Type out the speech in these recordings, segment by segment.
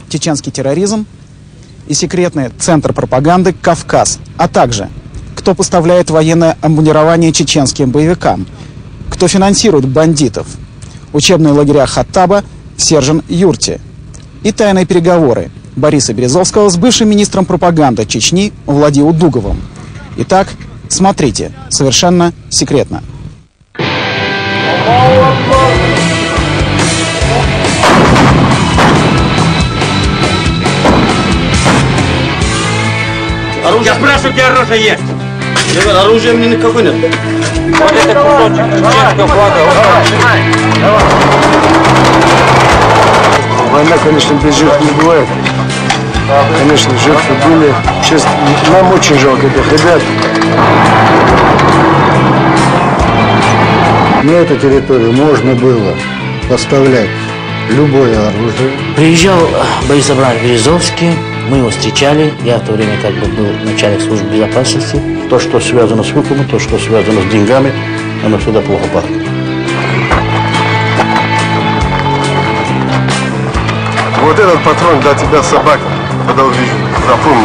чеченский терроризм и секретный центр пропаганды «Кавказ», а также кто поставляет военное обмундирование чеченским боевикам, кто финансирует бандитов, учебные лагеря Хаттаба в Сержан-Юрте и тайные переговоры Бориса Березовского с бывшим министром пропаганды Чечни Владимиром Дуговым. Итак, смотрите, совершенно секретно. Я спрашиваю, где оружие есть? Оружия мне никакой нет. Вот это кусочек чеченского флага. Давай. Война, конечно, без жертв не бывает. Конечно, жертвы были. Сейчас нам очень жалко этих ребят. На эту территорию можно было поставлять любое оружие. Приезжал Борис Абрамович Березовский, мы его встречали, я в то время как бы был начальник службы безопасности. То, что связано с выкупом, то, что связано с деньгами, оно всегда плохо пахнет. Вот этот патрон для тебя, собака, когда увижу, запомни.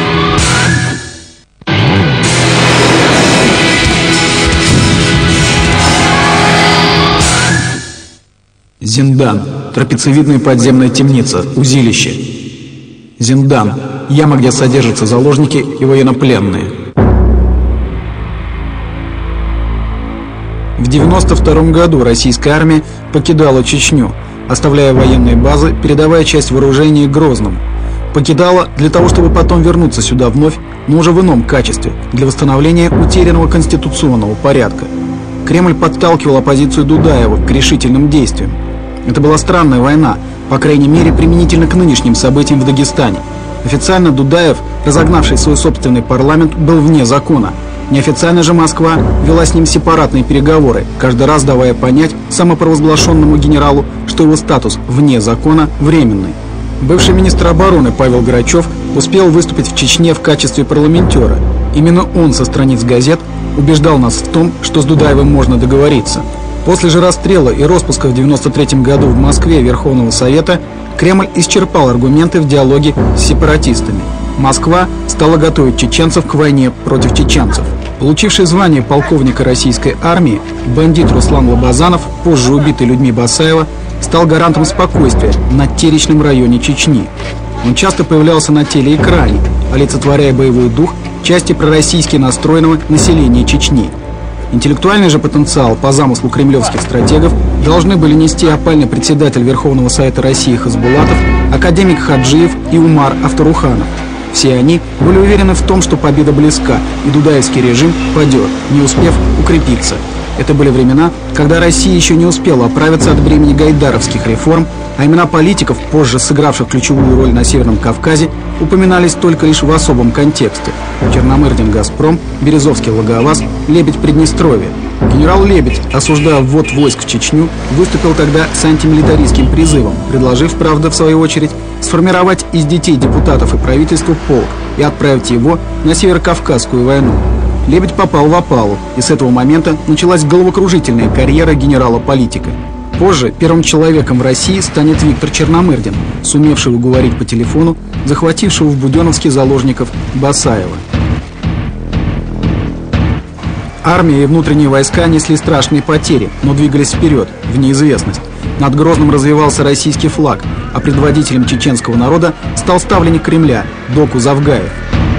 Зиндан. Трапециевидная подземная темница. Узилище. Зиндан. Яма, где содержатся заложники и военнопленные. В 1992 году российская армия покидала Чечню, оставляя военные базы, передавая часть вооружения Грозному. Покидала для того, чтобы потом вернуться сюда вновь, но уже в ином качестве, для восстановления утерянного конституционного порядка. Кремль подталкивал оппозицию Дудаева к решительным действиям. Это была странная война, по крайней мере, применительно к нынешним событиям в Дагестане. Официально Дудаев, разогнавший свой собственный парламент, был вне закона. Неофициально же Москва вела с ним сепаратные переговоры, каждый раз давая понять самопровозглашенному генералу, что его статус вне закона временный. Бывший министр обороны Павел Грачев успел выступить в Чечне в качестве парламентера. Именно он со страниц газет убеждал нас в том, что с Дудаевым можно договориться. После же расстрела и распуска в 1993 году в Москве Верховного Совета Кремль исчерпал аргументы в диалоге с сепаратистами. Москва стала готовить чеченцев к войне против чеченцев. Получивший звание полковника российской армии, бандит Руслан Лобазанов, позже убитый людьми Басаева, стал гарантом спокойствия на Теречном районе Чечни. Он часто появлялся на телеэкране, олицетворяя боевой дух части пророссийски настроенного населения Чечни. Интеллектуальный же потенциал по замыслу кремлевских стратегов должны были нести опальный председатель Верховного Совета России Хасбулатов, академик Хаджиев и Умар Автаруханов. Все они были уверены в том, что победа близка, и дудаевский режим падет, не успев укрепиться. Это были времена, когда Россия еще не успела оправиться от бремени гайдаровских реформ, а имена политиков, позже сыгравших ключевую роль на Северном Кавказе, упоминались только лишь в особом контексте. Черномырдин «Газпром», Березовский «Лаговаз», Лебедь «Приднестровье». Генерал Лебедь, осуждая ввод войск в Чечню, выступил тогда с антимилитаристским призывом, предложив, правда, в свою очередь, сформировать из детей депутатов и правительства полк и отправить его на Северокавказскую войну. Лебедь попал в опалу, и с этого момента началась головокружительная карьера генерала-политика. Позже первым человеком в России станет Виктор Черномырдин, сумевший уговорить по телефону захватившего в Буденновске заложников Басаева. Армия и внутренние войска несли страшные потери, но двигались вперед, в неизвестность. Над Грозным развивался российский флаг, а предводителем чеченского народа стал ставленник Кремля Доку Завгаев.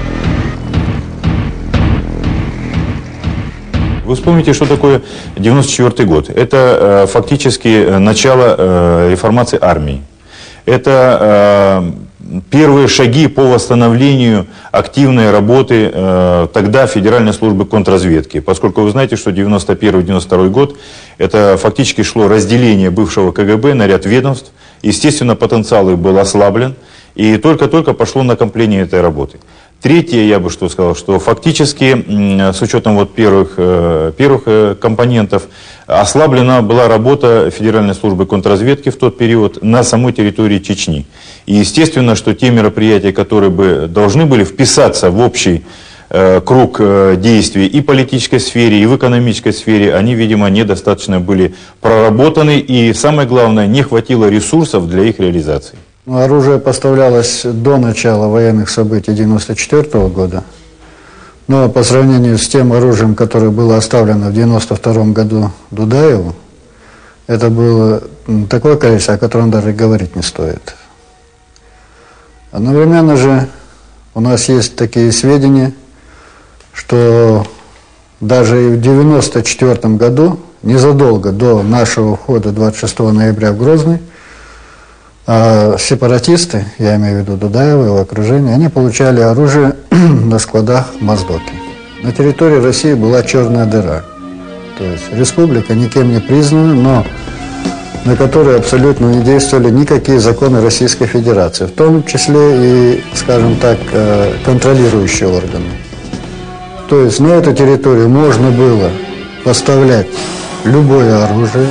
Вы вспомните, что такое 1994 год. Это фактически начало реформации армии. Это первые шаги по восстановлению активной работы тогда Федеральной службы контрразведки. Поскольку вы знаете, что 1991-1992 год это фактически шло разделение бывшего КГБ на ряд ведомств. Естественно, потенциал их был ослаблен. И только-только пошло накопление этой работы. Третье, я бы что сказал, что фактически с учетом вот первых компонентов ослаблена была работа Федеральной службы контрразведки в тот период на самой территории Чечни. И естественно, что те мероприятия, которые бы должны были вписаться в общий круг действий и в политической сфере, и в экономической сфере, они, видимо, недостаточно были проработаны и, самое главное, не хватило ресурсов для их реализации. Оружие поставлялось до начала военных событий 1994 года, но по сравнению с тем оружием, которое было оставлено в 1992 году Дудаеву, это было такое количество, о котором даже говорить не стоит. Одновременно же у нас есть такие сведения, что даже и в 1994 году, незадолго до нашего входа 26 ноября в Грозный, сепаратисты, я имею в виду Дудаева и его окружение, они получали оружие на складах в Моздоке. На территории России была черная дыра. То есть республика никем не признана, но на которой абсолютно не действовали никакие законы Российской Федерации, в том числе и, скажем так, контролирующие органы. То есть на эту территорию можно было поставлять любое оружие,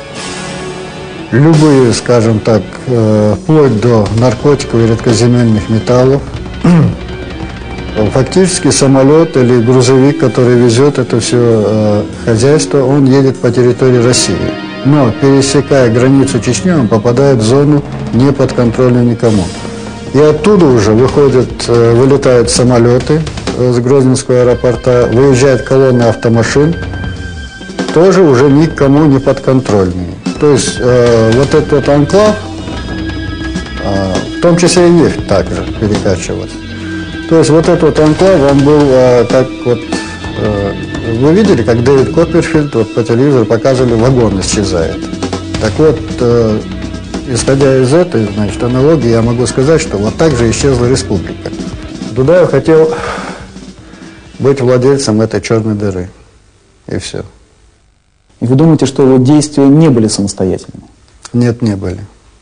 любые, скажем так, вплоть до наркотиков и редкоземельных металлов. Фактически самолет или грузовик, который везет это все хозяйство, он едет по территории России. Но, пересекая границу Чечни, он попадает в зону неподконтрольную никому. И оттуда уже вылетают самолеты с Грозненского аэропорта, выезжает колонна автомашин, тоже уже никому не подконтрольные. То есть вот этот анклав, в том числе и нефть также перекачивалась. То есть вот этот анклав, он был как вот, вы видели, как Дэвид Копперфильд вот, по телевизору показывали, вагон исчезает. Так вот, исходя из этой, значит, аналогии, я могу сказать, что вот так же исчезла республика. Дудаев хотел быть владельцем этой черной дыры. И все. И вы думаете, что его действия не были самостоятельными? Нет, не были.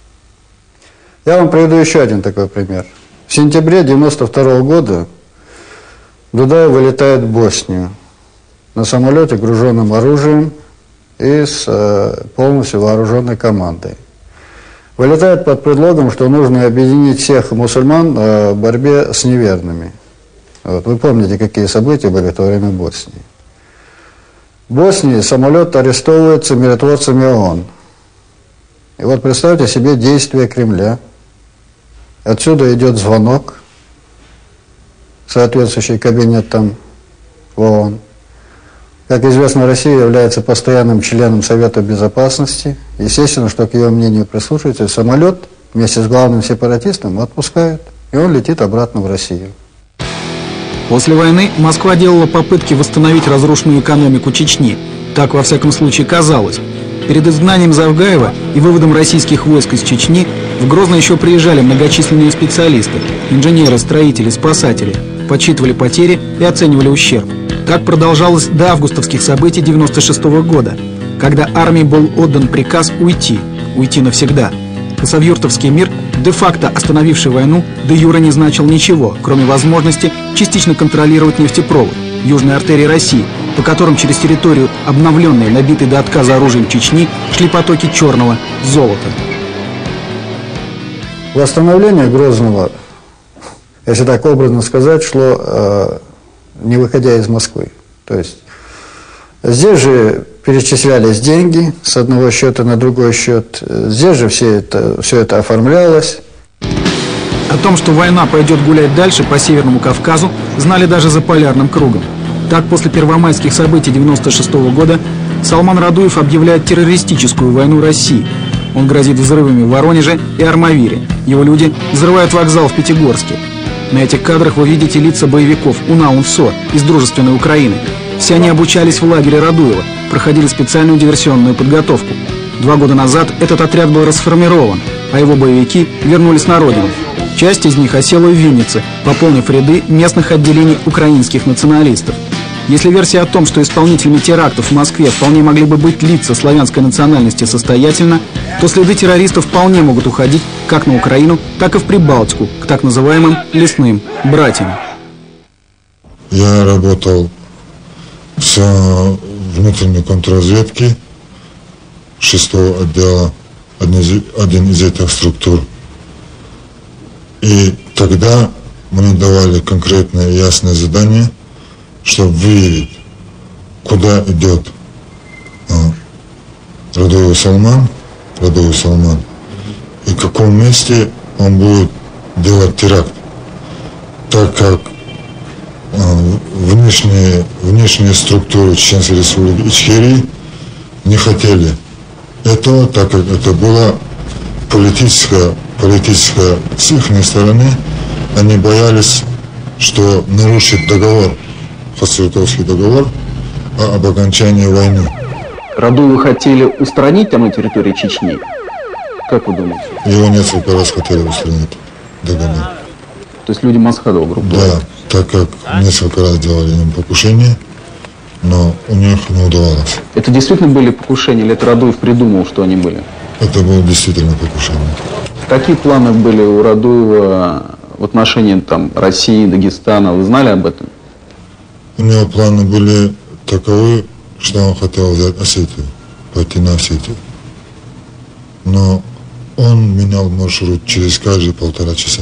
Я вам приведу еще один такой пример. В сентябре 1992 года Дудаев вылетает в Боснию на самолете, груженным оружием и с полностью вооруженной командой. Вылетает под предлогом, что нужно объединить всех мусульман в борьбе с неверными. Вот, вы помните, какие события были в то время в Боснии. В Боснии самолет арестовывается миротворцами ООН. И вот представьте себе действия Кремля. Отсюда идет звонок, соответствующий кабинет там в ООН. Как известно, Россия является постоянным членом Совета Безопасности. Естественно, что к ее мнению прислушивается, самолет вместе с главным сепаратистом отпускают, и он летит обратно в Россию. После войны Москва делала попытки восстановить разрушенную экономику Чечни. Так, во всяком случае, казалось. Перед изгнанием Завгаева и выводом российских войск из Чечни в Грозно еще приезжали многочисленные специалисты, инженеры, строители, спасатели, подсчитывали потери и оценивали ущерб. Так продолжалось до августовских событий 1996 года, когда армии был отдан приказ уйти навсегда. Хасавюртовский мир, де-факто остановивший войну, де-юре не значил ничего, кроме возможности частично контролировать нефтепровод, южной артерии России, по которым через территорию, обновленной, набитой до отказа оружием Чечни, шли потоки черного золота. Восстановление Грозного, если так образно сказать, шло не выходя из Москвы. То есть здесь же перечислялись деньги с одного счета на другой счет, здесь же все это оформлялось. О том, что война пойдет гулять дальше по Северному Кавказу, знали даже за полярным кругом. Так, после первомайских событий 1996 года Салман Радуев объявляет террористическую войну России. Он грозит взрывами в Воронеже и Армавире. Его люди взрывают вокзал в Пятигорске. На этих кадрах вы видите лица боевиков УНА-УНСО из дружественной Украины. Все они обучались в лагере Радуева, проходили специальную диверсионную подготовку. 2 года назад этот отряд был расформирован, а его боевики вернулись на родину. Часть из них осела в Виннице, пополнив ряды местных отделений украинских националистов. Если версия о том, что исполнителями терактов в Москве вполне могли бы быть лица славянской национальности, состоятельна, то следы террористов вполне могут уходить как на Украину, так и в Прибалтику, к так называемым лесным братьям. Я работал с внутренней контрразведки 6-го отдела, один из этих структур. И тогда мне давали конкретное и ясное задание, чтобы выявить, куда идет Радуев Салман, и в каком месте он будет делать теракт, так как внешние структуры Чеченской Республики Ичкерии не хотели этого, так как это было политическое с их стороны. Они боялись, что нарушит договор, Хасавюртовский договор об окончании войны. Радуева хотели устранить там на территории Чечни? Как вы думаете? Его несколько раз хотели устранить договор. То есть люди Масхадова, грубо говоря? Да, так как несколько раз делали им покушение, но у них не удавалось. Это действительно были покушения, или это Радуев придумал, что они были? Это было действительно покушение. Какие планы были у Радуева в отношении там, России, Дагестана? Вы знали об этом? У него планы были таковы, что он хотел взять Осетию, пойти на Осетию. Но он менял маршрут через каждые 1,5 часа.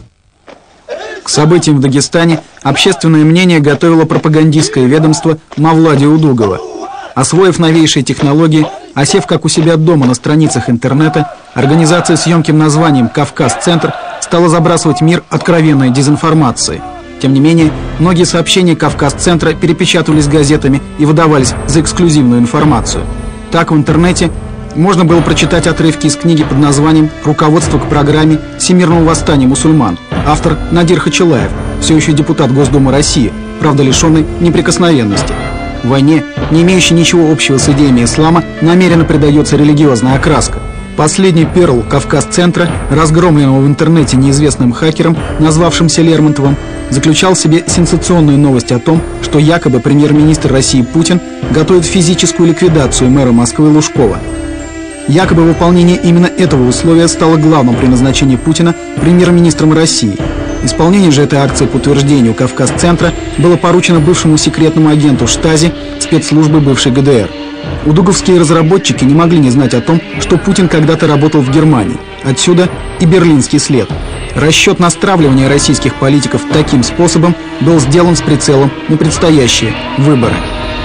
К событиям в Дагестане общественное мнение готовило пропагандистское ведомство Мавлади Удугова. Освоив новейшие технологии, осев как у себя дома на страницах интернета, организация с емким названием «Кавказ-центр» стала забрасывать мир откровенной дезинформацией. Тем не менее, многие сообщения «Кавказ-центра» перепечатывались газетами и выдавались за эксклюзивную информацию. Так в интернете можно было прочитать отрывки из книги под названием «Руководство к программе Всемирного восстания мусульман». Автор Надир Хачилаев, все еще депутат Госдумы России, правда лишенный неприкосновенности. В войне, не имеющей ничего общего с идеями ислама, намеренно придается религиозная окраска. Последний перл Кавказ-центра, разгромленного в интернете неизвестным хакером, назвавшимся Лермонтовым, заключал в себе сенсационную новость о том, что якобы премьер-министр России Путин готовит физическую ликвидацию мэра Москвы Лужкова. Якобы выполнение именно этого условия стало главным при назначении Путина премьер-министром России. Исполнение же этой акции по утверждению Кавказ-центра было поручено бывшему секретному агенту Штази спецслужбы бывшей ГДР. Удуговские разработчики не могли не знать о том, что Путин когда-то работал в Германии. Отсюда и берлинский след. Расчет на стравливание российских политиков таким способом был сделан с прицелом на предстоящие выборы.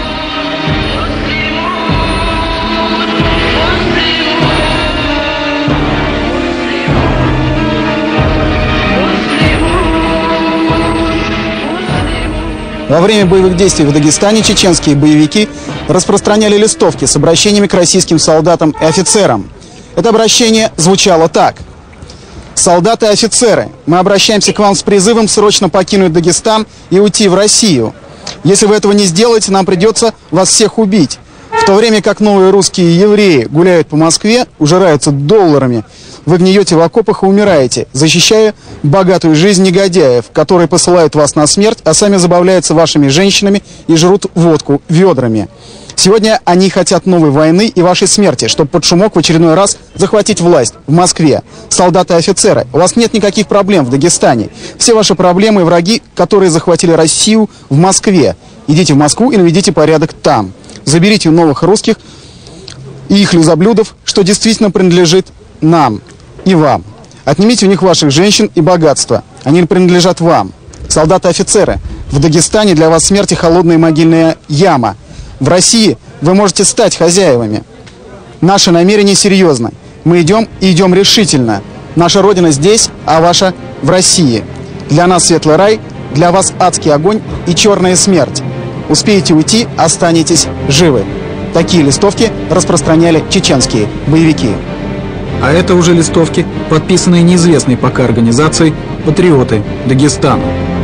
Во время боевых действий в Дагестане чеченские боевики распространяли листовки с обращениями к российским солдатам и офицерам. Это обращение звучало так. «Солдаты и офицеры, мы обращаемся к вам с призывом срочно покинуть Дагестан и уйти в Россию. Если вы этого не сделаете, нам придется вас всех убить». В то время как новые русские евреи гуляют по Москве, ужираются долларами, вы гниете в окопах и умираете, защищая богатую жизнь негодяев, которые посылают вас на смерть, а сами забавляются вашими женщинами и жрут водку ведрами. Сегодня они хотят новой войны и вашей смерти, чтобы под шумок в очередной раз захватить власть в Москве. Солдаты и офицеры, у вас нет никаких проблем в Дагестане. Все ваши проблемы и враги, которые захватили Россию в Москве. Идите в Москву и наведите порядок там. Заберите новых русских и их лизоблюдов, что действительно принадлежит нам и вам. Отнимите у них ваших женщин и богатства. Они принадлежат вам. Солдаты и офицеры, в Дагестане для вас смерть и холодная могильная яма. В России вы можете стать хозяевами. Наше намерение серьезно. Мы идем и идем решительно. Наша Родина здесь, а ваша в России. Для нас светлый рай, для вас адский огонь и черная смерть. Успеете уйти, останетесь живы. Такие листовки распространяли чеченские боевики. А это уже листовки, подписанные неизвестной пока организацией «Патриоты Дагестана».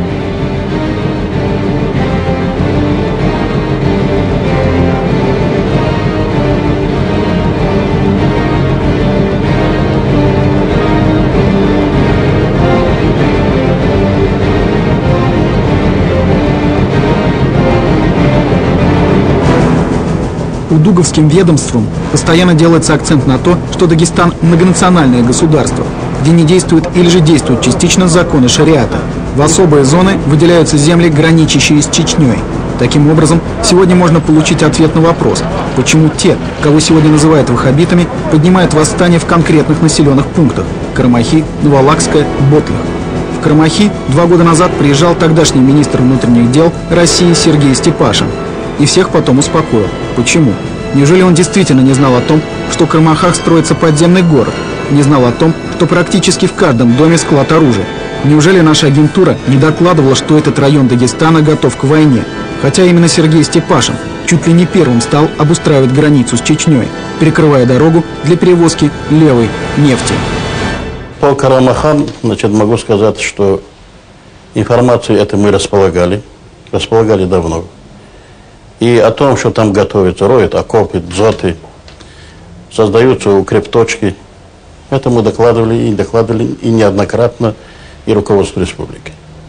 Удуговским ведомством постоянно делается акцент на то, что Дагестан – многонациональное государство, где не действуют или же действуют частично законы шариата. В особые зоны выделяются земли, граничащие с Чечней. Таким образом, сегодня можно получить ответ на вопрос, почему те, кого сегодня называют ваххабитами, поднимают восстание в конкретных населенных пунктах – Карамахи, Новолакская, Ботлях. В Карамахи 2 года назад приезжал тогдашний министр внутренних дел России Сергей Степашин. И всех потом успокоил. Почему? Неужели он действительно не знал о том, что в Карамахах строится подземный город? не знал о том, что практически в каждом доме склад оружия. Неужели наша агентура не докладывала, что этот район Дагестана готов к войне? Хотя именно Сергей Степашин чуть ли не первым стал обустраивать границу с Чечней, перекрывая дорогу для перевозки левой нефти. По Карамахан, могу сказать, что информацию эту мы располагали давно. И о том, что там готовится, роют окопы, дзоты, создаются укрепточки, это мы докладывали и неоднократно и руководству республики.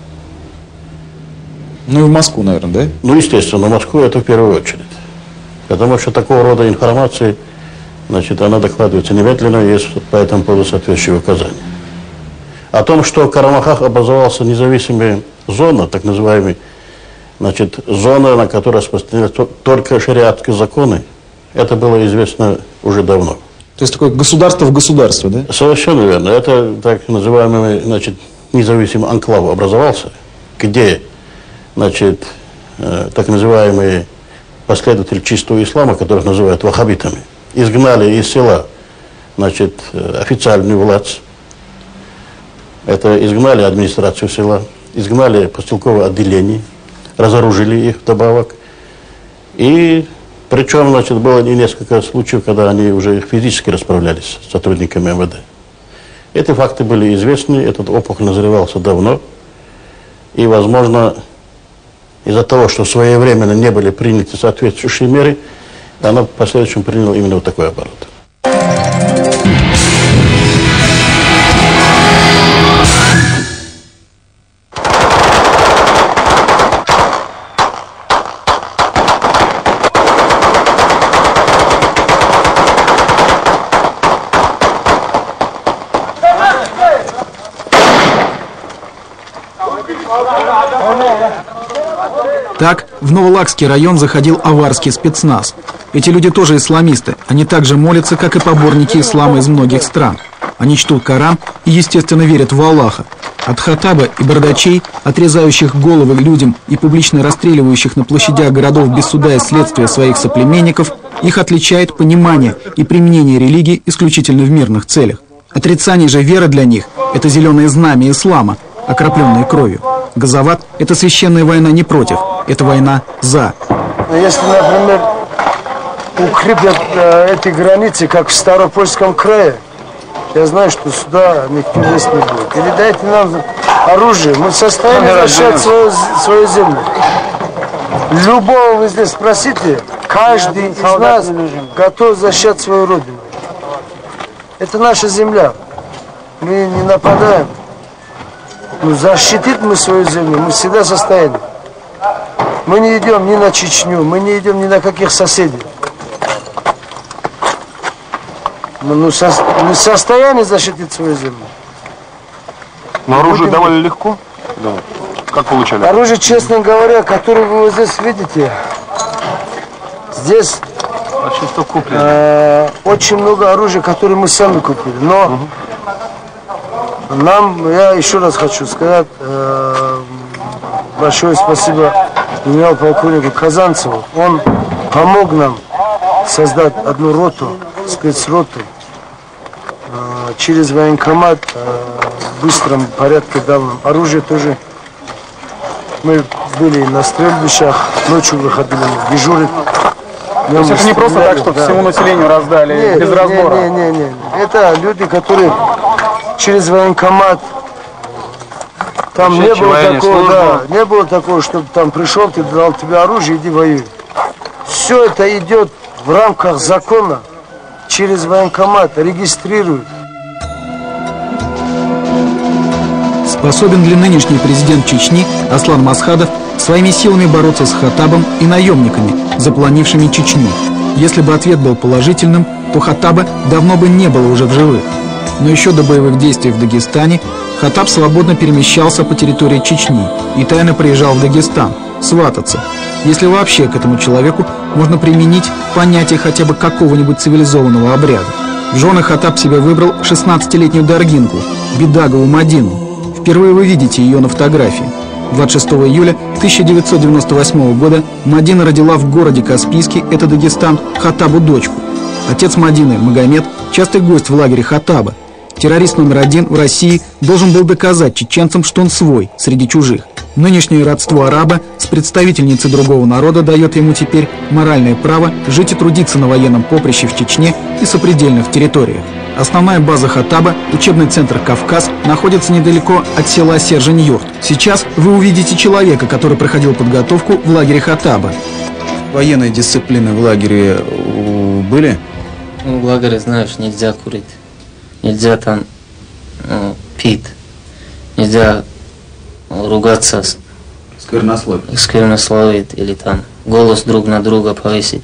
Ну и в Москву, наверное, да? Ну, естественно, в Москву это в первую очередь. Потому что такого рода информации, она докладывается немедленно, есть по этому поводу соответствующие указания. О том, что в Карамахах образовалась независимая зона, так называемая, зона, на которой распространяются только шариатские законы, это было известно уже давно. То есть такое государство в государстве, да? Совершенно верно. Это так называемый, независимый анклав образовался, где, так называемые последователи чистого ислама, которых называют ваххабитами, изгнали из села, официальную власть. Это изгнали администрацию села, изгнали поселковое отделение, разоружили их вдобавок. И причем, было и несколько случаев, когда они уже физически расправлялись с сотрудниками МВД. Эти факты были известны, этот опухоль назревался давно. И, возможно, из-за того, что своевременно не были приняты соответствующие меры, она в последующем приняла именно вот такой оборот. Так, в Новолакский район заходил аварский спецназ. Эти люди тоже исламисты. Они также молятся, как и поборники ислама из многих стран. Они чтут Коран и, естественно, верят в Аллаха. От хатаба и бардачей, отрезающих головы людям и публично расстреливающих на площадях городов без суда и следствия своих соплеменников, их отличает понимание и применение религии исключительно в мирных целях. Отрицание же веры для них – это зеленое знамя ислама, окропленное кровью. Газават – это священная война не против, это война за. Если, например, укрепят эти границы, как в Ставропольском крае, я знаю, что сюда никто лезть не будет. Или дайте нам оружие, мы в состоянии защищать свою землю. Любого вы здесь спросите, каждый из нас готов защищать свою родину. Это наша земля. Мы не нападаем. Но защитить мы свою землю, мы всегда в состоянии. Мы не идем ни на Чечню, мы не идем ни на каких соседей. Мы в состоянии защитить свою землю. Но оружие давали легко? Да. Как получали? Оружие, честно говоря, которое вы вот здесь видите, здесь очень много оружия, которое мы сами купили. Но нам, я еще раз хочу сказать, большое спасибо генерал-полковнику Казанцеву. Он помог нам создать одну роту, спецроту. Через военкомат в быстром порядке дал нам оружие тоже. Мы были на стрельбищах, ночью выходили дежурить. То есть это не просто так, что всему населению раздали без разбора? Не. Это люди, которые через военкомат. Там не было такого, не было такого, чтобы там пришел, ты дал тебе оружие, иди воюй. Все это идет в рамках закона, через военкомат регистрируют. Способен ли нынешний президент Чечни Аслан Масхадов своими силами бороться с Хаттабом и наемниками, заполонившими Чечню? Если бы ответ был положительным, то Хаттаба давно бы не было уже в живых. Но еще до боевых действий в Дагестане Хаттаб свободно перемещался по территории Чечни и тайно приезжал в Дагестан свататься. Если вообще к этому человеку можно применить понятие хотя бы какого-нибудь цивилизованного обряда. В жены Хаттаб себе выбрал 16-летнюю даргинку, Бедагову Мадину. Впервые вы видите ее на фотографии. 26 июля 1998 года Мадина родила в городе Каспийске, это Дагестан, Хаттабу дочку. Отец Мадины, Магомед, частый гость в лагере Хаттаба. террорист номер один в России должен был доказать чеченцам, что он свой среди чужих. Нынешнее родство араба с представительницей другого народа дает ему теперь моральное право жить и трудиться на военном поприще в Чечне и сопредельных территориях. Основная база Хаттаба, учебный центр «Кавказ», находится недалеко от села Сержень-Юрт. Сейчас вы увидите человека, который проходил подготовку в лагере Хаттаба. Военные дисциплины в лагере были? В лагере, знаешь, нельзя курить, нельзя там пить, нельзя ругаться, сквернословить или там голос друг на друга повесить.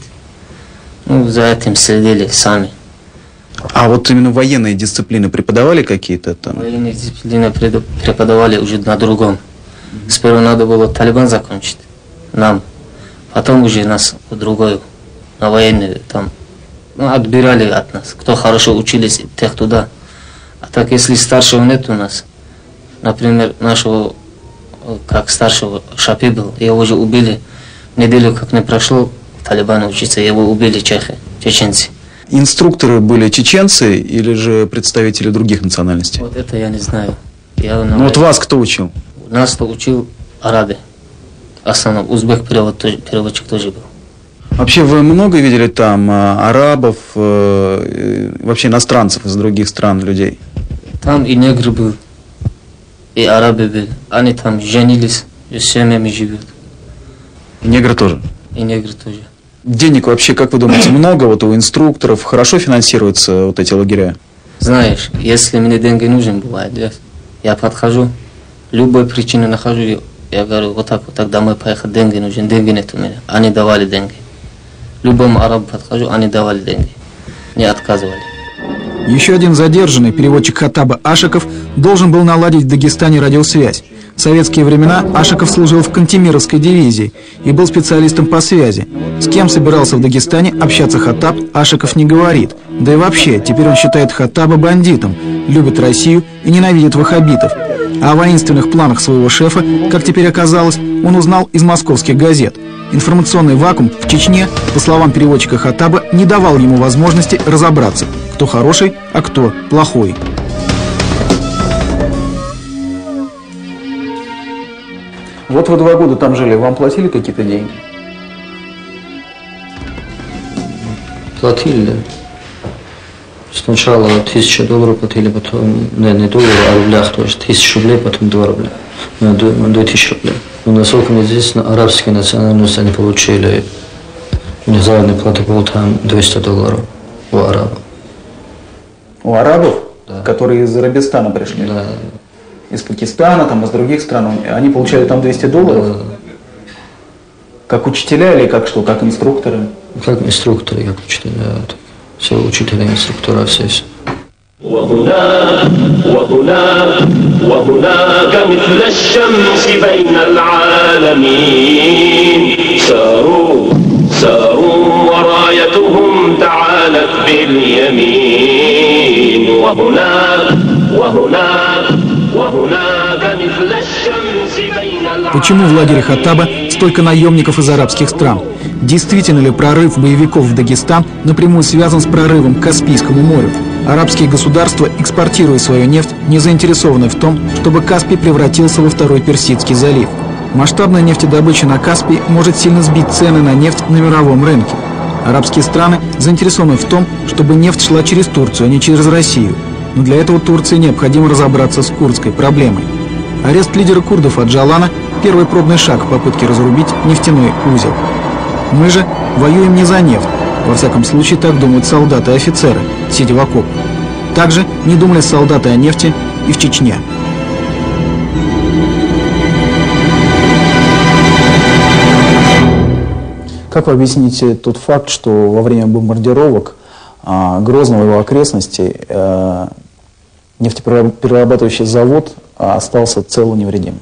За этим следили сами. А вот именно военные дисциплины преподавали какие-то там? Военные дисциплины преподавали уже на другом. Сперва надо было Талибан закончить, нам. Потом уже нас в другую, на военную там. Отбирали от нас, кто хорошо учились, тех туда. А так, если старшего нет у нас, например, нашего, как старшего Шапи был, его уже убили, неделю как не прошло, Талибан учиться, его убили чеченцы. Инструкторы были чеченцы или же представители других национальностей? Вот это я не знаю. Ну вот вас кто учил? Нас учил арабы. В основном узбек-переводчик тоже был. Вообще вы много видели там арабов, вообще иностранцев из других стран, людей? Там и негры был, и арабы были. Они там женились, и с семьями живут. И негры тоже? И негры тоже. Денег вообще, как вы думаете, много вот у инструкторов? Хорошо финансируются вот эти лагеря? Знаешь, если мне деньги нужен бывает, я подхожу, любую причину нахожу, я говорю, вот так домой поехать, деньги нужны, деньги нет у меня. Они давали деньги. Любому арабу подхожу, они давали деньги, не отказывали. Еще один задержанный, переводчик Хаттаба Ашиков, должен был наладить в Дагестане радиосвязь. В советские времена Ашиков служил в Кантемировской дивизии и был специалистом по связи. С кем собирался в Дагестане общаться Хаттаб, Ашиков не говорит. Да и вообще, теперь он считает Хаттаба бандитом, любит Россию и ненавидит ваххабитов. А о воинственных планах своего шефа, как теперь оказалось, он узнал из московских газет. Информационный вакуум в Чечне, по словам переводчика Хаттаба, не давал ему возможности разобраться, кто хороший, а кто плохой. Вот вы 2 года там жили, вам платили какие-то деньги? Платили, да. Сначала $1000 платили, потом, не доллары, а в рублях тоже. 1000 рублей, потом 2 рубля. 2000 рублей. Но насколько мне известно, арабские национальности они получили, у них заработная плата была там $200 у арабов. У арабов? Да. Которые из Арабистана пришли? Да. Из Пакистана, там, из других стран, они получали там $200? Да. Как учителя или как что, как инструкторы? Как инструкторы, как учителя. Все учителя, инструктора, все. وهناك مثل الشمس بين العالمين ساروا ورايتهم تعالت باليمين وهناك مثل الشمس بين العالمين. Почему в лагере Хаттаба столько наемников из арабских стран? Действительно ли прорыв боевиков в Дагестан напрямую связан с прорывом к Каспийскому морю? Арабские государства, экспортируя свою нефть, не заинтересованы в том, чтобы Каспий превратился во второй Персидский залив. Масштабная нефтедобыча на Каспии может сильно сбить цены на нефть на мировом рынке. Арабские страны заинтересованы в том, чтобы нефть шла через Турцию, а не через Россию. Но для этого Турции необходимо разобраться с курдской проблемой. Арест лидера курдов Аджалана – первый пробный шаг в попытке разрубить нефтяной узел. Мы же воюем не за нефть. Во всяком случае, так думают солдаты и офицеры, сидя в окопах. Также не думали солдаты о нефти и в Чечне. Как вы объясните тот факт, что во время бомбардировок Грозного и его окрестностей нефтеперерабатывающий завод остался цел и невредим?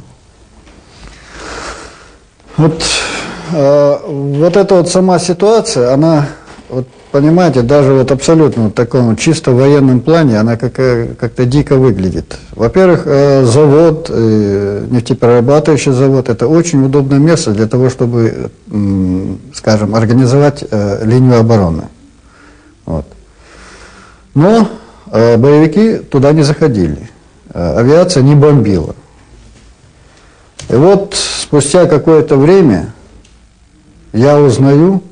Вот эта вот сама ситуация, она, вот, понимаете, даже вот абсолютно в таком чисто военном плане, она как-то дико выглядит. Во-первых, завод, нефтеперерабатывающий завод, это очень удобное место для того, чтобы, скажем, организовать линию обороны. Вот. Но боевики туда не заходили. Авиация не бомбила. И вот спустя какое-то время я узнаю,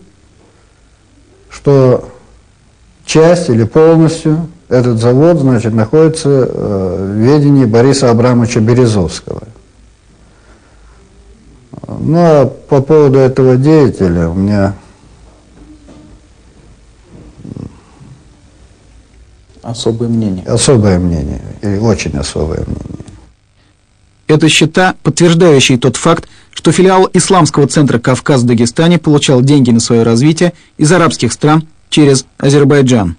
что часть или полностью этот завод, значит, находится в ведении Бориса Абрамовича Березовского. Ну, а по поводу этого деятеля у меня особое мнение. Особое мнение, и очень особое мнение. Это счета, подтверждающие тот факт, что филиал Исламского центра «Кавказ» в Дагестане получал деньги на свое развитие из арабских стран через Азербайджан.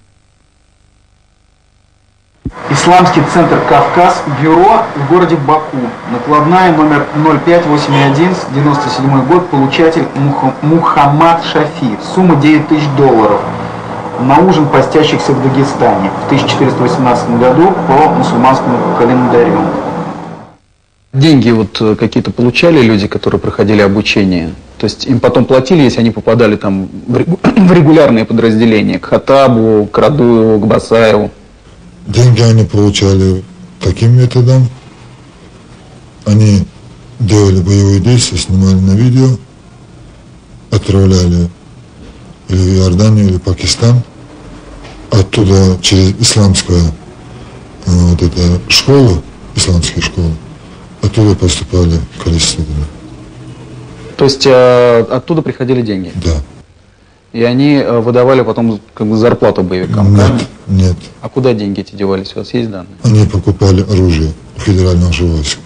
Исламский центр «Кавказ», бюро в городе Баку. Накладная номер 0581, 97 год, получатель Мухаммад Шафи. Сумма $9000 на ужин постящихся в Дагестане в 1418 году по мусульманскому календарю. Деньги вот какие-то получали люди, которые проходили обучение? То есть им потом платили, если они попадали там в регулярные подразделения, к Хатабу, к Радуеву, к Басаеву? Деньги они получали таким методом. Они делали боевые действия, снимали на видео, отправляли или в Иорданию, или Пакистан. Оттуда через исламскую вот эту школу, исламские школы, оттуда поступали количество туда. То есть оттуда приходили деньги? Да. И они выдавали потом как бы зарплату боевикам? Нет, правильно? нет. А куда деньги эти девались? У вас есть данные? Они покупали оружие у федерального войска.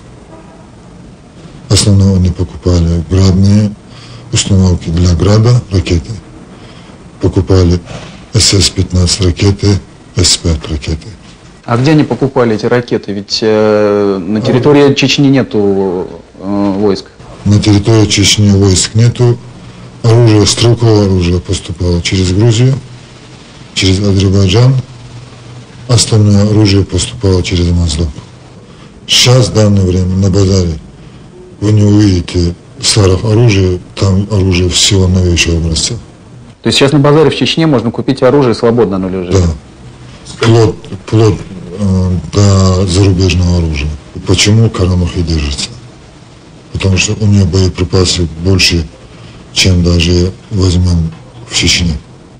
В основном они покупали градные установки для града, ракеты. Покупали СС-15 ракеты, С-5 ракеты. А где они покупали эти ракеты? Ведь на территории Чечни нету войск. На территории Чечни войск нету. Оружие, стрелковое оружие поступало через Грузию, через Азербайджан. Остальное оружие поступало через Моздок. Сейчас, в данное время, на базаре вы не увидите старых оружия, там оружие всего новейшего образца. То есть сейчас на базаре в Чечне можно купить оружие свободно, оно лежит? Да. Вплоть до зарубежного оружия. Почему Карамахи держится? Потому что у нее боеприпасы больше, чем даже возьмем в Чечне.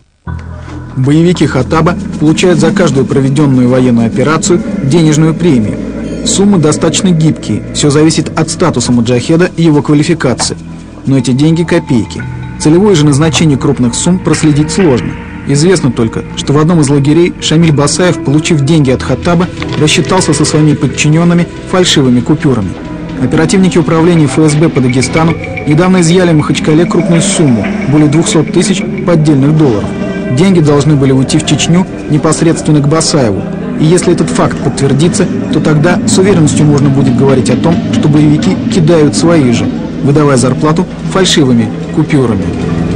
Боевики Хатаба получают за каждую проведенную военную операцию денежную премию. Суммы достаточно гибкие, все зависит от статуса маджахеда и его квалификации. Но эти деньги – копейки. Целевое же назначение крупных сумм проследить сложно. Известно только, что в одном из лагерей Шамиль Басаев, получив деньги от Хатаба, рассчитался со своими подчиненными фальшивыми купюрами. Оперативники управления ФСБ по Дагестану недавно изъяли в Махачкале крупную сумму – более 200 тысяч поддельных долларов. Деньги должны были уйти в Чечню непосредственно к Басаеву. И если этот факт подтвердится, то тогда с уверенностью можно будет говорить о том, что боевики кидают свои же, выдавая зарплату фальшивыми купюрами.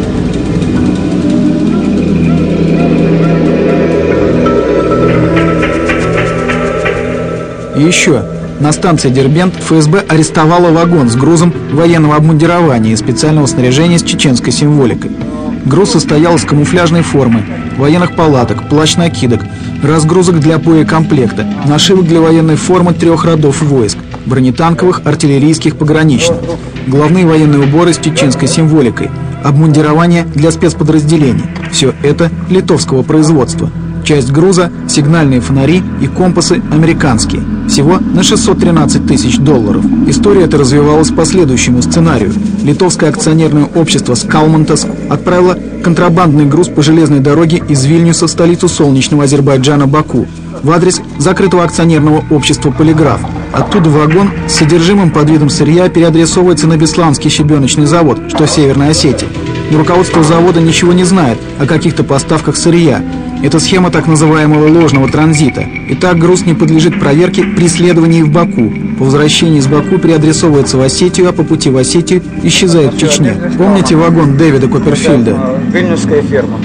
И еще. На станции Дербент ФСБ арестовала вагон с грузом военного обмундирования и специального снаряжения с чеченской символикой. Груз состоял из камуфляжной формы, военных палаток, плащ-накидок, разгрузок для боекомплекта, нашивок для военной формы 3 родов войск – бронетанковых, артиллерийских, пограничных, головные военные уборы с чеченской символикой, обмундирование для спецподразделений. Все это литовского производства. Часть груза – сигнальные фонари и компасы американские. Всего на 613 тысяч долларов. История эта развивалась по следующему сценарию. Литовское акционерное общество «Скалмантас» отправило контрабандный груз по железной дороге из Вильнюса в столицу солнечного Азербайджана Баку в адрес закрытого акционерного общества «Полиграф». Оттуда вагон с содержимым под видом сырья переадресовывается на Бесланский щебеночный завод, что в Северной Осетии. Но руководство завода ничего не знает о каких-то поставках сырья. Это схема так называемого ложного транзита. Итак, груз не подлежит проверке при следовании в Баку. По возвращении из Баку переадресовывается в Осетию, а по пути в Осетию исчезает в Чечне. Помните вагон Дэвида Копперфильда? Вильнюсская ферма.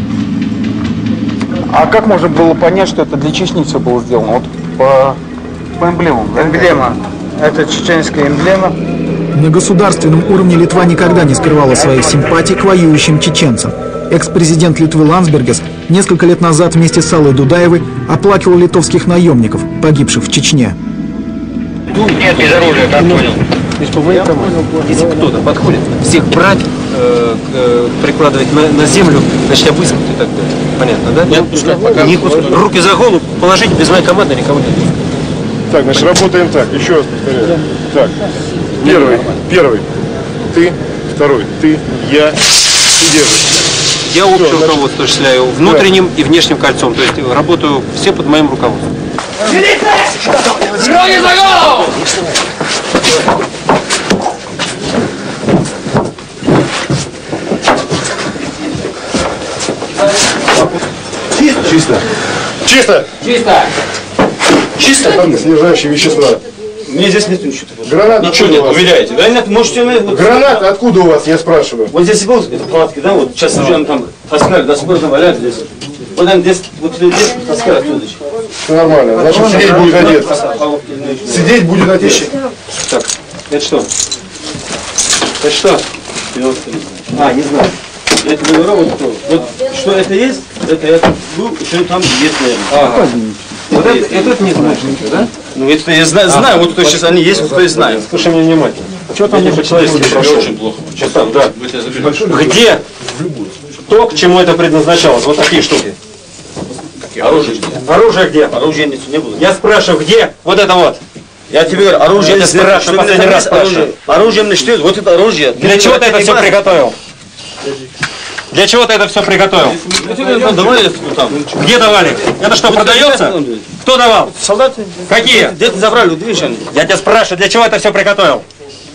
А как можно было понять, что это для Чечни все было сделано? Вот по эмблемам. Эмблема. Это чеченская эмблема. На государственном уровне Литва никогда не скрывала своих симпатий к воюющим чеченцам. Экс-президент Литвы Ландсбергис несколько лет назад вместе с Аллой Дудаевой оплакивал литовских наемников, погибших в Чечне. Нет, без оружия, как понял. Если кто-то подходит, всех брать, прикладывать на землю, значит, обыскать и так далее. Понятно, да? Не отпускать пока. Не отпускать. Руки за голову, положить без моей команды никого не отпускать. Так, значит, работаем так. Еще раз повторяю. Так, первый. Ты, второй. Ты, я и держишь. Я общее руководство осуществляю внутренним и внешним кольцом. То есть работаю все под моим руководством. Руки за голову! Чисто. Чисто. Чисто. Чисто. Там снижающие вещества. Мне здесь нет ничего. Гранаты. Ничего нет, уверяете? Да нет, можете... Гранаты откуда у вас, я спрашиваю? Вот здесь был, это палатки, да, вот сейчас уже там таскали, до сих пор валяют здесь. Вот там здесь, вот здесь таскали оттуда. Все нормально, значит сидеть будет одет. Сидеть будет одет. Так, это что? Это что? А, не знаю. Я тебе говорю, вот что это есть, это я был, еще там есть, наверное. Ага. Вот это не знаешь ничего, да? Ну это я знаю, вот то сейчас они есть, вот то и знаю. Слушай меня внимательно. Что там не по-человечески прошу? Очень плохо. Что там, да. Где? То, к чему это предназначалось? Вот такие штуки. Оружие где? Оружие где? Оружия не было. Я спрашиваю, где? Вот это вот. Я тебе говорю, оружие Я тебя спрашиваю, последний раз спрашиваю. Оружие мне что? Вот это оружие. Для чего ты это все приготовил? Для чего ты это все приготовил? Давали там. Где давали? Это что, продается? Кто давал? Солдаты. Какие? Где-то забрали, видишь они. Я тебя спрашиваю, для чего это все приготовил?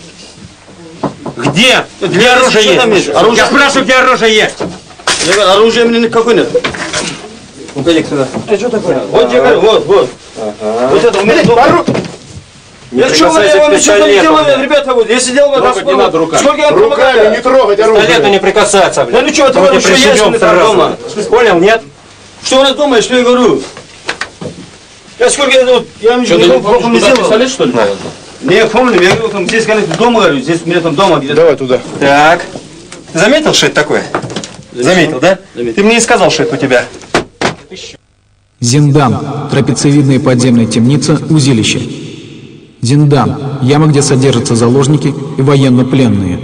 Где? Где оружие есть? Я спрашиваю, где оружие есть? Я говорю, оружия у меня никакой нет. Ну-ка, сюда. Что такое? Вот я говорю, вот. Вот это у меня дома. Я что, я ничего не делаю, ребята, вот, я сидел в этом сколько я руками не трогать оружие. Пистолету не прикасаться, блядь. Да ну что, ты говоришь, что есть у меня дома? Понял, нет? Что у нас дома, что я говорю? Я сколько я ничего не сделал. Пистолет, что ли? Не, я помню, я говорю, там здесь, конечно, дома, говорю, здесь у меня там дома где-то. Давай туда. Так. Ты заметил, что это такое? Заметил, да? Ты мне не сказал, что это у тебя. Зиндан – трапециевидная подземная темница, узилище. Зиндан – яма, где содержатся заложники и военнопленные.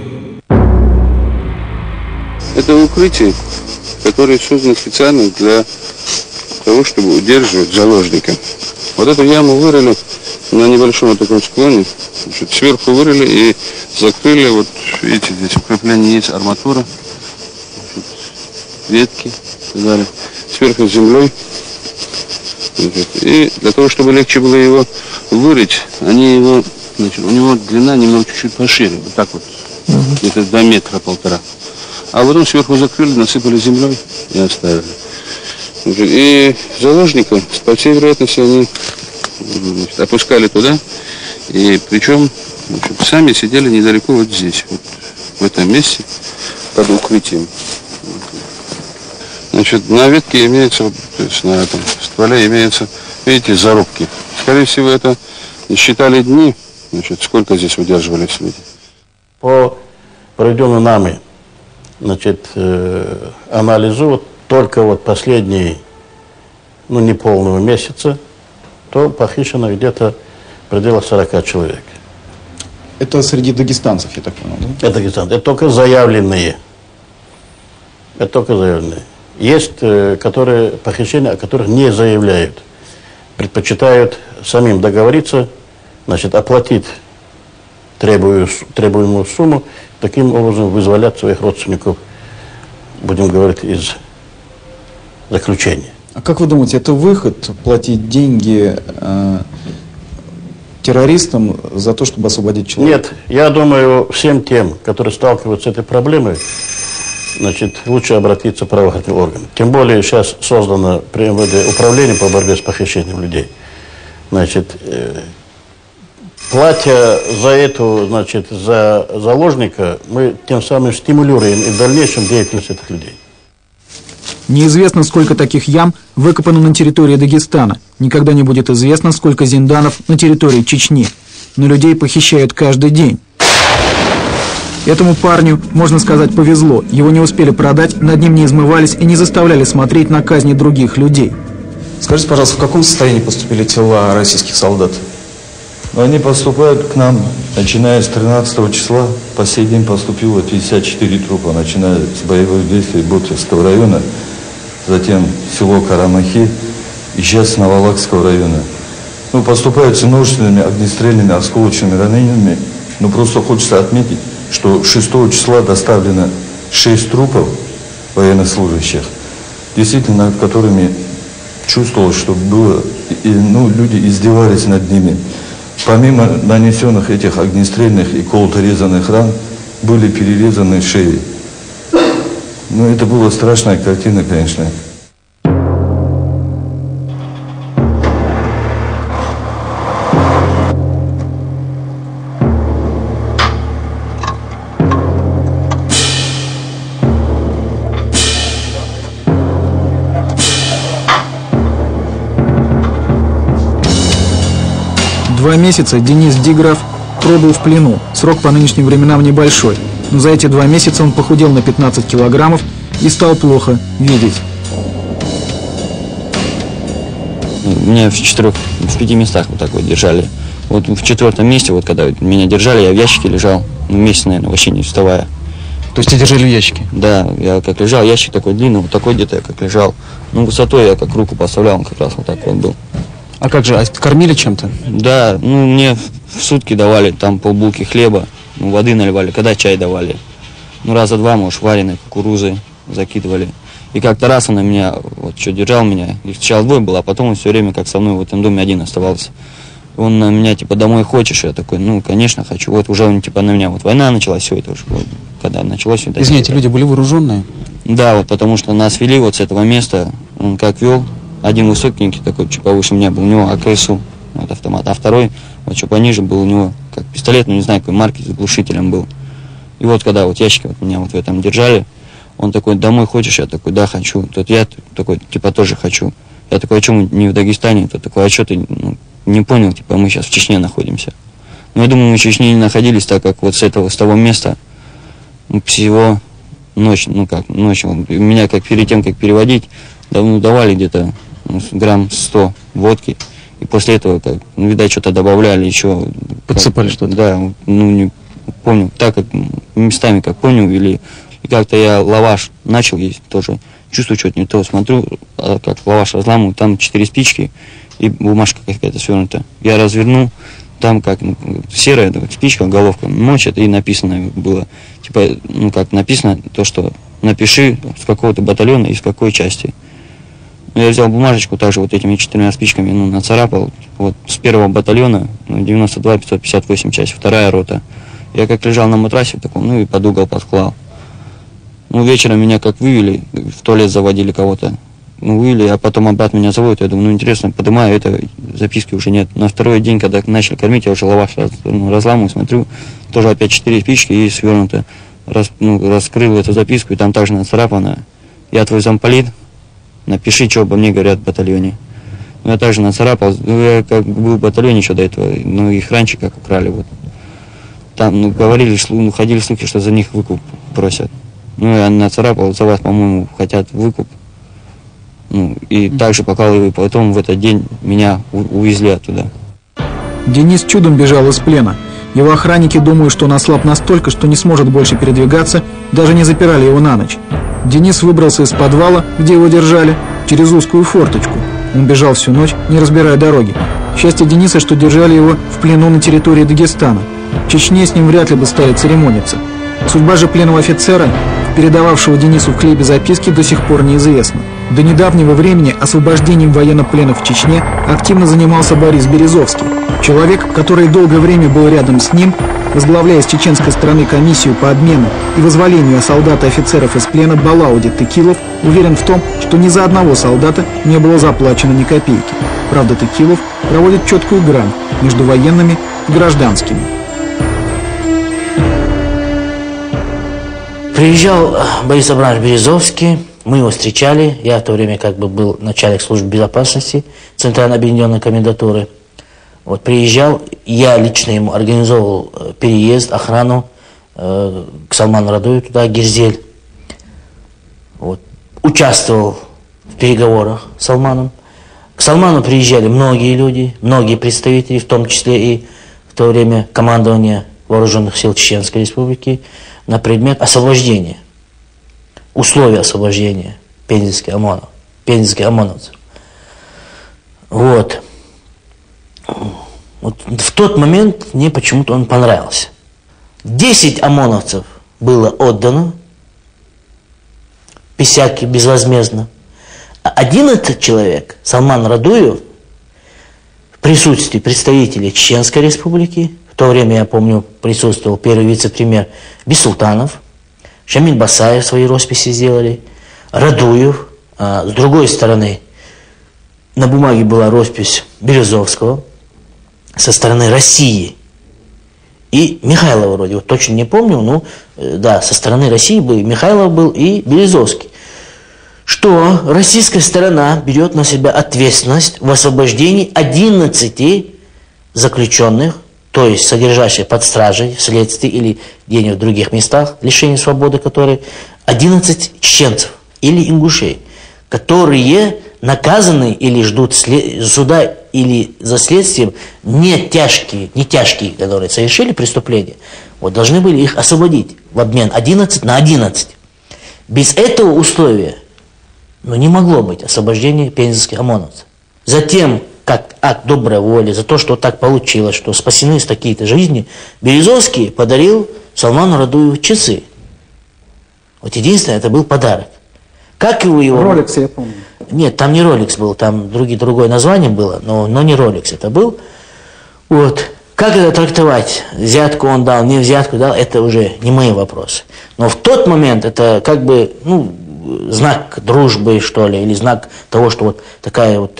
Это укрытие, которое создано специально для того, чтобы удерживать заложника. Вот эту яму вырыли на небольшом таком склоне, значит, сверху вырыли и закрыли, вот видите, здесь укрепление есть, арматура, значит, ветки и так далее, сверху с землей. И для того, чтобы легче было его вырыть, они его, значит, у него длина немного чуть-чуть пошире, вот так вот, где-то до метра полтора. А потом сверху закрыли, насыпали землей и оставили. Значит, и заложников, по всей вероятности, они, значит, опускали туда, и причем, значит, сами сидели недалеко вот здесь, вот в этом месте, под укрытием. Значит, на ветке имеется, то есть на этом стволе имеются, видите, зарубки. Скорее всего, это считали дни, значит, сколько здесь удерживались люди. По проведенному нами, значит, анализу, вот, только вот последние, ну, неполного месяца, то похищено где-то в пределах 40 человек. Это среди дагестанцев, я так понял, да? Это дагестанцы. Это только заявленные. Это только заявленные. Есть, которые похищения, о которых не заявляют. Предпочитают самим договориться, значит, оплатить требуемую сумму, таким образом вызволять своих родственников, будем говорить, из заключения. А как вы думаете, это выход платить деньги террористам за то, чтобы освободить человека? Нет, я думаю, всем тем, которые сталкиваются с этой проблемой, значит, лучше обратиться в правоохранительные органы. Тем более сейчас создано при МВД управление по борьбе с похищением людей. Значит, платя за эту, значит, за заложника, мы тем самым стимулируем и в дальнейшем деятельность этих людей. Неизвестно, сколько таких ям выкопано на территории Дагестана. Никогда не будет известно, сколько зинданов на территории Чечни. Но людей похищают каждый день. Этому парню, можно сказать, повезло. Его не успели продать, над ним не измывались и не заставляли смотреть на казни других людей. Скажите, пожалуйста, в каком состоянии поступили тела российских солдат? Они поступают к нам, начиная с 13 числа. По сей день поступило 54 трупа, начиная с боевых действий Бутовского района, затем село Карамахи и сейчас Новолакского района. Поступают с множественными огнестрельными осколочными ранениями. Но просто хочется отметить, что 6 числа доставлено 6 трупов военнослужащих, действительно, над которыми чувствовалось, что было, люди издевались над ними. Помимо нанесенных этих огнестрельных и колото-резанных ран, были перерезаны шеи. Это была страшная картина, конечно. Два месяца Денис Диграф пробыл в плену. Срок по нынешним временам небольшой. Но за эти 2 месяца он похудел на 15 килограммов и стал плохо видеть. Меня в 5 местах вот так вот держали. Вот в 4-м месте, вот когда меня держали, я в ящике лежал. Месяц, наверное, вообще не вставая. То есть тебя держали в ящике? Да, я как лежал, ящик такой длинный, вот такой где-то я как лежал. Высотой я как руку поставлял, он как раз вот так вот был. А как же, кормили чем-то? Да, мне в сутки давали там полбулки хлеба, воды наливали, когда чай давали. Раза 2, может, вареной кукурузой закидывали. И как-то раз он на меня, вот что держал меня, их сначала 2 было, а потом он все время как со мной в этом доме один оставался. Он на меня, домой хочешь? Я такой, конечно, хочу. Вот уже он, на меня, вот война началась, все это уже, вот, когда началось. Извините, люди были вооруженные? Да, вот потому что нас вели вот с этого места, он как вел. Один высокенький, такой, чуть повыше меня был, у него АКСУ, вот автомат, а второй, вот чуть пониже был у него, как пистолет, не знаю, какой марки, с глушителем был. И вот когда вот ящики вот меня вот в этом держали, он такой, домой хочешь? Я такой, да, хочу. Тут я такой, тоже хочу. Я такой, а что мы не в Дагестане? Тот такой, а что ты не понял, мы сейчас в Чечне находимся. Я думаю, мы в Чечне не находились, так как вот с того места всего ночь, ночью, меня как перед тем, как переводить, давали где-то грамм 100 водки, и после этого, видать, что-то добавляли, еще... Подсыпали что-то? Да, не помню, так как местами, как понял, вели, и как-то я лаваш начал есть тоже, чувствую, что-то не то, смотрю, как лаваш разламываю, там 4 спички, и бумажка какая-то свернута. Я развернул, там как серая спичка, головка, мочат, и написано было, как написано, то, что напиши с какого-то батальона и с какой части. Я взял бумажечку, также вот этими 4 спичками, нацарапал, вот с 1-го батальона, 92-558 часть, 2-я рота. Я как лежал на матрасе таком, и под угол подклал. Вечером меня как вывели, в туалет заводили кого-то, вывели, а потом обратно меня заводят, я думаю, интересно, поднимаю, записки уже нет. На 2-й день, когда начали кормить, я уже лаваш разламываю, смотрю, тоже опять 4 спички и свернуто. Раскрыл эту записку, и там также нацарапано, я твой замполит, напиши, что обо мне говорят в батальоне. Я также нацарапал, я как был в батальоне еще до этого, их раньше как украли. Вот. Там говорили, ходили слухи, что за них выкуп просят. Я нацарапал, за вас, по-моему, хотят выкуп. И также пока и потом в этот день меня увезли оттуда. Денис чудом бежал из плена. Его охранники думают, что он ослаб настолько, что не сможет больше передвигаться, даже не запирали его на ночь. Денис выбрался из подвала, где его держали, через узкую форточку. Он бежал всю ночь, не разбирая дороги. Счастье Дениса, что держали его в плену на территории Дагестана. В Чечне с ним вряд ли бы стали церемониться. Судьба же пленного офицера, передававшего Денису в хлебе записки, до сих пор неизвестна. До недавнего времени освобождением военнопленных в Чечне активно занимался Борис Березовский. Человек, который долгое время был рядом с ним, возглавляя с чеченской стороны комиссию по обмену и вызволению солдат и офицеров из плена Балауди Текилов, уверен в том, что ни за одного солдата не было заплачено ни копейки. Правда, Текилов проводит четкую грань между военными и гражданскими. Приезжал Борис Абрамович Березовский, мы его встречали, я в то время был начальник службы безопасности Центральной объединенной комендатуры. Приезжал, я лично ему организовал переезд, охрану, к Салману Радуеву туда, Гирзель. Вот. Участвовал в переговорах с Салманом. К Салману приезжали многие люди, многие представители, в том числе и в то время командование Вооруженных сил Чеченской Республики, на предмет освобождения, условия освобождения пензенских ОМОНовцев. Вот. Вот в тот момент мне почему-то он понравился. 10 ОМОНовцев было отдано, писяки безвозмездно. 11 человек Салман Радуев в присутствии представителей Чеченской Республики, в то время, я помню, присутствовал первый вице-премьер Бисултанов, Шамиль Басаев свои росписи сделали, Радуев, с другой стороны на бумаге была роспись Березовского, со стороны России и Михайлова вроде, вот точно не помню, но да, со стороны России был Михайлов был и Березовский. Что российская сторона берет на себя ответственность в освобождении 11 заключенных, то есть содержащих под стражей в следствии или где-нибудь в других местах лишения свободы, которые 11 чеченцев или ингушей, которые наказаны или ждут суда или за следствием не тяжкие, которые совершили преступление, вот должны были их освободить в обмен 11 на 11. Без этого условия не могло быть освобождения пензенских ОМОНовцев. Затем, как акт доброй воли, за то, что так получилось, что спасены такие-то жизни, Березовский подарил Салману Радуеву часы. Вот единственное, это был подарок. Как его... Rolex, я помню. Нет, там не Rolex был, там другое название было, но не Rolex это был. Вот. Как это трактовать? Взятку он дал, не взятку дал, это уже не мои вопросы. Но в тот момент это как бы, знак дружбы, что ли, или знак того, что вот такая вот,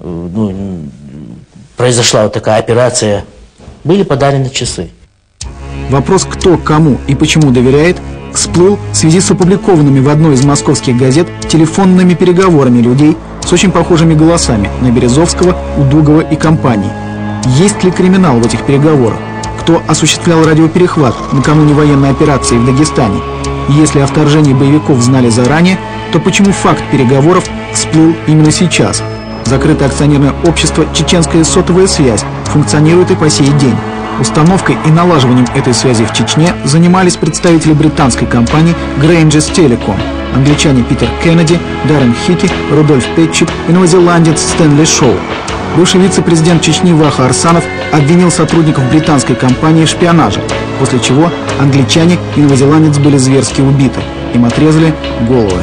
произошла вот такая операция. Были подарены часы. Вопрос, кто кому и почему доверяет, всплыл в связи с опубликованными в одной из московских газет телефонными переговорами людей с очень похожими голосами на Березовского, Удугова и компании. Есть ли криминал в этих переговорах? Кто осуществлял радиоперехват накануне военной операции в Дагестане? Если о вторжении боевиков знали заранее, то почему факт переговоров всплыл именно сейчас? Закрытое акционерное общество «Чеченская сотовая связь» функционирует и по сей день. Установкой и налаживанием этой связи в Чечне занимались представители британской компании Granges Telecom, англичане Питер Кеннеди, Даррен Хики, Рудольф Петчик и новозеландец Стэнли Шоу. Бывший вице-президент Чечни Ваха Арсанов обвинил сотрудников британской компании в шпионаже, после чего англичане и новозеландец были зверски убиты. Им отрезали головы.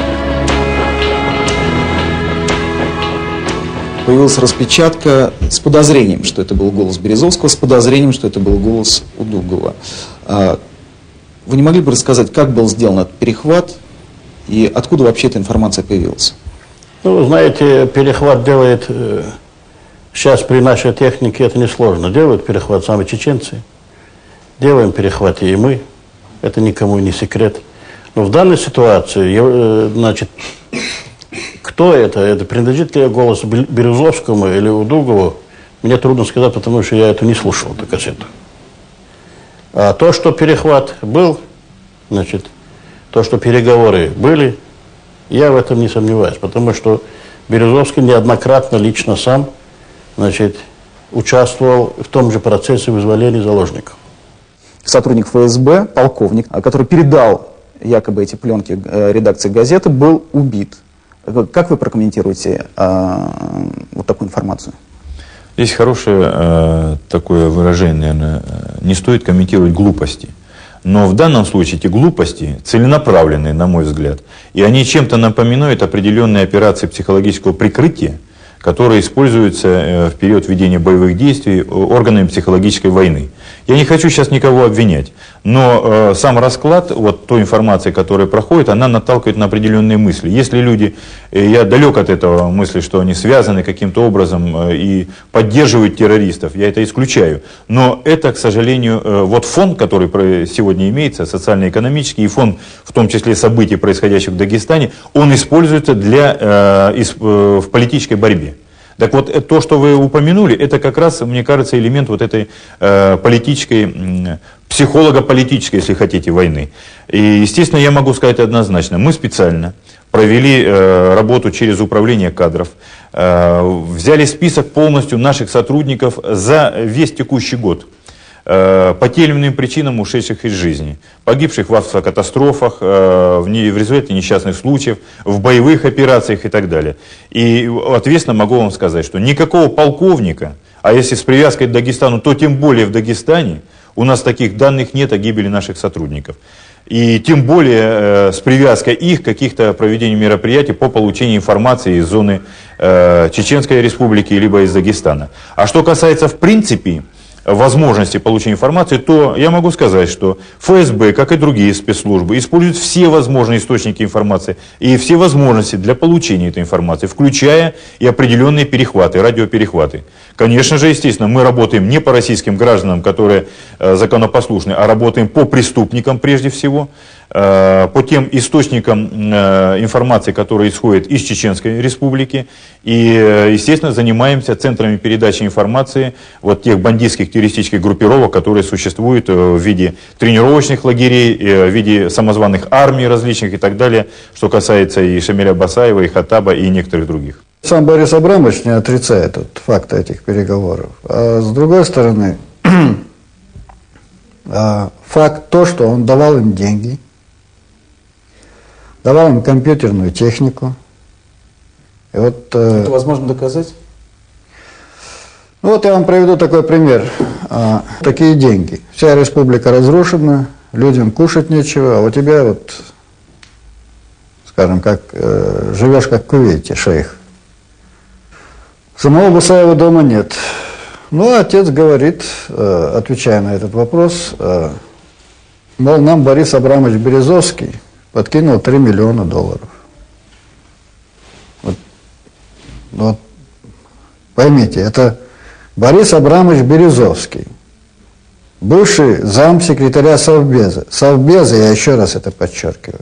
Появилась распечатка с подозрением, что это был голос Березовского, с подозрением, что это был голос Удугова. Вы не могли бы рассказать, как был сделан этот перехват и откуда вообще эта информация появилась? Знаете, перехват делает, сейчас при нашей технике это несложно, делают перехват сами чеченцы, делаем перехват и мы, это никому не секрет. Но в данной ситуации, значит, кто это? Это принадлежит ли голос Березовскому или Удугову? Мне трудно сказать, потому что я это не слушал, эту кассету. А то, что перехват был, значит, то, что переговоры были, я в этом не сомневаюсь, потому что Березовский неоднократно лично сам, значит, участвовал в том же процессе вызволения заложников. Сотрудник ФСБ, полковник, который передал якобы эти пленки редакции газеты, был убит. Как вы прокомментируете вот такую информацию? Есть хорошее такое выражение, наверное, не стоит комментировать глупости. Но в данном случае эти глупости целенаправленные, на мой взгляд, и они чем-то напоминают определенные операции психологического прикрытия, которые используются в период ведения боевых действий органами психологической войны. Я не хочу сейчас никого обвинять, но сам расклад вот той информации, которая проходит, она наталкивает на определенные мысли. Если люди, я далек от этого мысли, что они связаны каким-то образом и поддерживают террористов, я это исключаю. Но это, к сожалению, вот фон, который сегодня имеется, социально-экономический, и фон, в том числе событий, происходящих в Дагестане, он используется в политической борьбе. Так вот, то, что вы упомянули, это как раз, мне кажется, элемент вот этой политической, психолого-политической, если хотите, войны. И, естественно, я могу сказать однозначно, мы специально провели работу через управление кадров, взяли список полностью наших сотрудников за весь текущий год. По тем или иным причинам ушедших из жизни, погибших в автокатастрофах, в результате несчастных случаев, в боевых операциях и так далее. И ответственно могу вам сказать, что никакого полковника, а если с привязкой к Дагестану, то тем более в Дагестане, у нас таких данных нет о гибели наших сотрудников. И тем более с привязкой их к каких-то проведению мероприятий по получению информации из зоны Чеченской Республики либо из Дагестана. А что касается в принципе возможности получения информации, то я могу сказать, что ФСБ, как и другие спецслужбы, используют все возможные источники информации и все возможности для получения этой информации, включая и определенные перехваты, радиоперехваты. Конечно же, естественно, мы работаем не по российским гражданам, которые законопослушны, а работаем по преступникам прежде всего, по тем источникам информации, которые исходят из Чеченской Республики. И, естественно, занимаемся центрами передачи информации вот тех бандитских террористических группировок, которые существуют в виде тренировочных лагерей, в виде самозваных армий различных и так далее, что касается и Шамиля Басаева, и Хаттаба, и некоторых других. Сам Борис Абрамович не отрицает факт этих переговоров. А с другой стороны, факт то, что он давал им деньги, давал им компьютерную технику. И вот, это возможно доказать? Ну вот я вам приведу такой пример. Такие деньги. Вся республика разрушена, людям кушать нечего, а у тебя вот, скажем, как живешь как в Кувейте, шейх. Самого Басаева дома нет. Ну, отец говорит, отвечая на этот вопрос, мол, нам Борис Абрамович Березовский подкинул $3 миллиона. Вот, поймите, это Борис Абрамович Березовский, бывший замсекретаря Совбеза. Совбеза, я еще раз это подчеркиваю.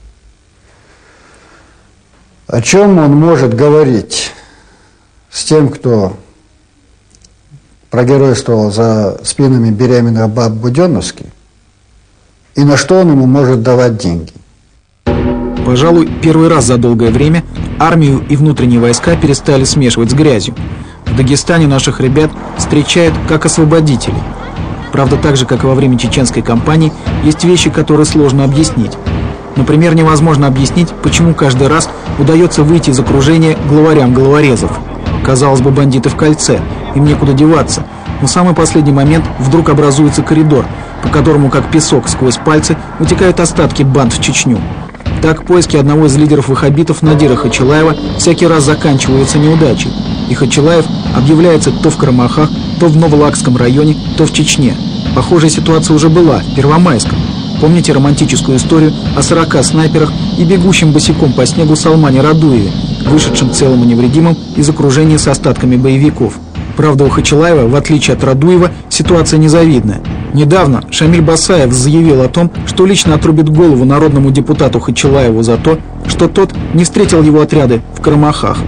О чем он может говорить с тем, кто прогеройствовал за спинами беременных баб Буденновский, и на что он ему может давать деньги? Пожалуй, первый раз за долгое время армию и внутренние войска перестали смешивать с грязью. В Дагестане наших ребят встречают как освободителей. Правда, так же, как и во время чеченской кампании, есть вещи, которые сложно объяснить. Например, невозможно объяснить, почему каждый раз удается выйти из окружения главарям головорезов. Казалось бы, бандиты в кольце, им некуда деваться. Но в самый последний момент вдруг образуется коридор, по которому, как песок сквозь пальцы, утекают остатки банд в Чечню. Так поиски одного из лидеров ваххабитов Надира Хачилаева всякий раз заканчиваются неудачей. И Хачилаев объявляется то в Карамахах, то в Новолакском районе, то в Чечне. Похожая ситуация уже была в Первомайском. Помните романтическую историю о 40 снайперах и бегущем босиком по снегу Салмане Радуеве, вышедшем целым и невредимым из окружения с остатками боевиков? Правда, у Хачилаева, в отличие от Радуева, ситуация незавидная. Недавно Шамиль Басаев заявил о том, что лично отрубит голову народному депутату Хачилаеву за то, что тот не встретил его отряды в Карамахах.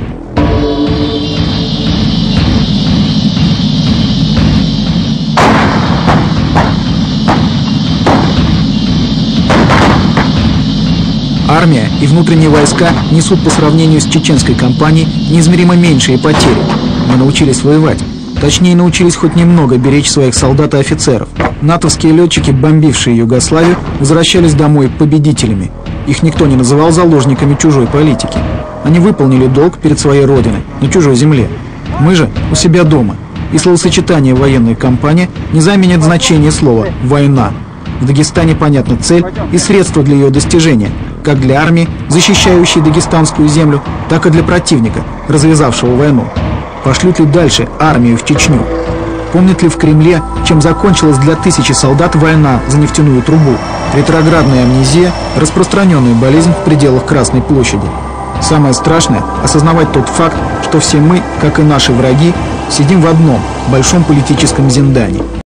Армия и внутренние войска несут по сравнению с чеченской кампанией неизмеримо меньшие потери. Мы научились воевать. Точнее, научились хоть немного беречь своих солдат и офицеров. Натовские летчики, бомбившие Югославию, возвращались домой победителями. Их никто не называл заложниками чужой политики. Они выполнили долг перед своей родиной, на чужой земле. Мы же у себя дома. И словосочетание «военная кампания» не заменит значение слова «война». В Дагестане понятна цель и средства для ее достижения, как для армии, защищающей дагестанскую землю, так и для противника, развязавшего войну. Пошлют ли дальше армию в Чечню? Помнят ли в Кремле, чем закончилась для тысячи солдат война за нефтяную трубу? Ретроградная амнезия – распространенная болезнь в пределах Красной площади. Самое страшное – осознавать тот факт, что все мы, как и наши враги, сидим в одном большом политическом зиндане.